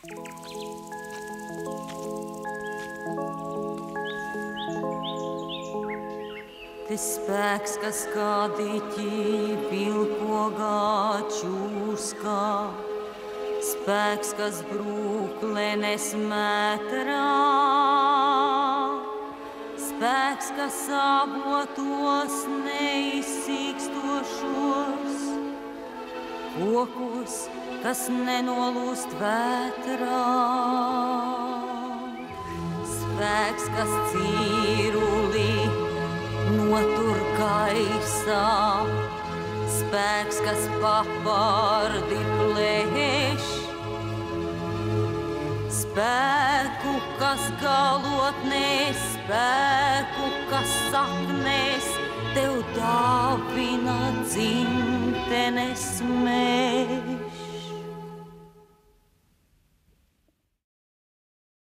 Tas spēks, kas kā diķi vilkogā čūskā, spēks, kas brūklenes metrā, spēks, kas avotos neizsīkstošos, kokos, kas nenolūst vētrā, spēks, kas cīrulī notur gaisā, spēks, kas papardi plēš, spēku, kas galotnēs, spēku, kas saknēs, tev dāvina dzimtenes mēs.